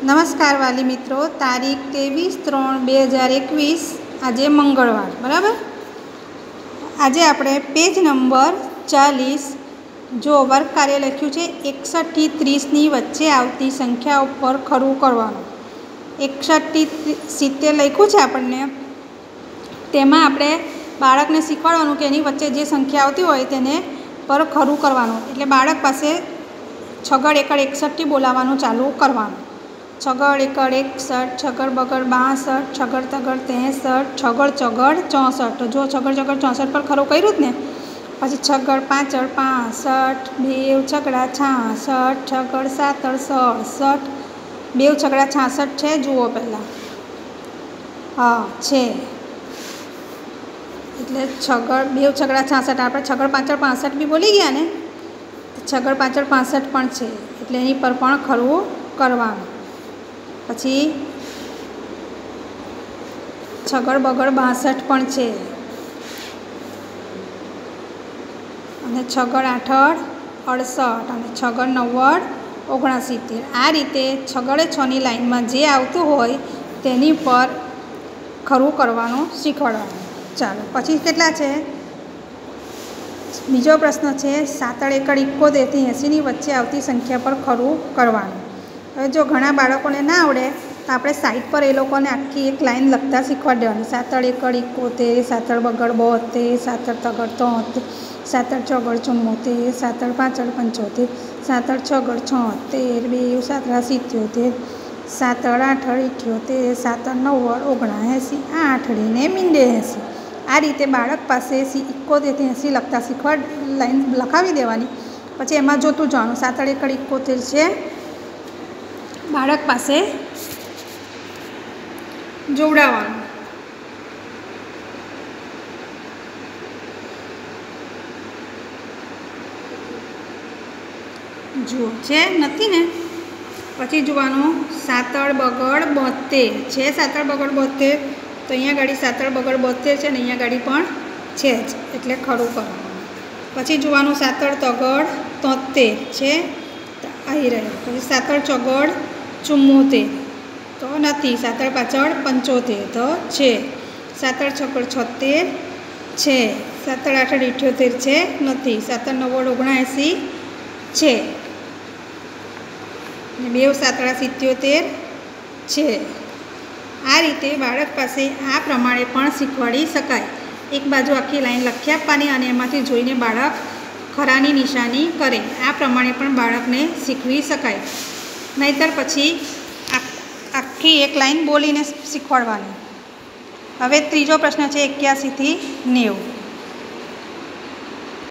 नमस्कार वाली मित्रों, तारीख 23/3/2021 आज मंगलवार बराबर। आज आपणे पेज नंबर 40 जो वर्क कार्य लख्यु है 61 થી 30 ની વચ્ચે આવતી સંખ્યાઓ પર ખરું કરવાનું। 61 થી 70 લખ્યું છે આપણને, તેમાં આપણે બાળકને શીખવાડવાનું કે એની વચ્ચે જે સંખ્યા આવતી હોય તેને પર ખરું કરવાનું। એટલે બાળક પાસે છગડ એકડ 61 થી બોલાવવાનું ચાલુ કરવાનું। छगड़ एकड़ 61, छगड़ बगड़ 62, छगड़ तगड़ 63, छगड़ चगड़ 64। तो जो छगड़ चगड़ 64 पर खरो कर्युं ने, पछी छगड़ पांचड़ 65, बेव छगड़ा 66, छगड़ सातड़ 67, बेव छगड़ा 66 है। जुओ पहला हाँ है एटले छगड़ बेव छगड़ा 66। आपणे छगड़ पांचड़ 65 भी बोली गया ने, छगड़ पांचड़ 65 पण छे एटले एनी पर पण खरवुं करवानुं। पछी छगड़ बगड़ 62 पण छे अने छगड़ आठड़ 68 अने छगड़ नव्वड़ 69। आ रीते छगड़े 6 नी लाइन में जे आवतुं होय तेनी पर खरुं करवानुं शीखवाडवानुं। चालो पछी केटला छे, बीजो प्रश्न छे 7 एकड़ 71 થી 80 ની वच्चे आवती संख्या पर खरुं करवानुं। હવે જો ઘણા બાળકોને ના આવડે તો આપણે સાઈડ પર એ લોકોને આખી એક લાઈન લખતા શીખવાડી દેવાની। 7 એકડ 71, 7 બગડ 72, 7 તગડ 73, 7 ચોગડ 74, 7 પાછળ 75, 7 છગડ 76, 2 7 77, 7 8 78, 7 9 79, 8 ને મીંડે 80। આ રીતે બાળક પાસે 71 થી 80 લખતા લાઈન લખાવી દેવાની। પછી એમાં જોતું જવાનું 7 એકડ 71 છે, बाळक पासे जोड़ावानुं। जुओ छे नथी ने, पछी जोवानुं 7 बगड़ 72 छे। 7 बगड़ 72 तो अहींया गाड़ी 7 बगड़ 72 छे ने अहींया गाड़ी पण छे ज एटले खरुं करवानुं। पछी जोवानुं 7 तगड़ 73 छे तो आई रह्यो। पछी 7 चगड़ 74 तो नहीं, 7 पाछड़ 75 तो छे, 7 छगड़ 76 छे, 7 8 78 छे नहीं, 7 9 79 छे, 2 7 77 छे। आ रीते बाळक पासे आ प्रमाणे पण शीखवाड़ी शकाय। एक बाजू आखी लाइन लखी आपवानी अने एमांथी जोईने बाळक खरानी निशानी करे। आ प्रमाणे पण बाळकने शीखवी शकाय। नहींतर पछी आखी एक लाइन बोलीने शीखवाडवानी। हवे त्रीजो प्रश्न है 81 થી 90।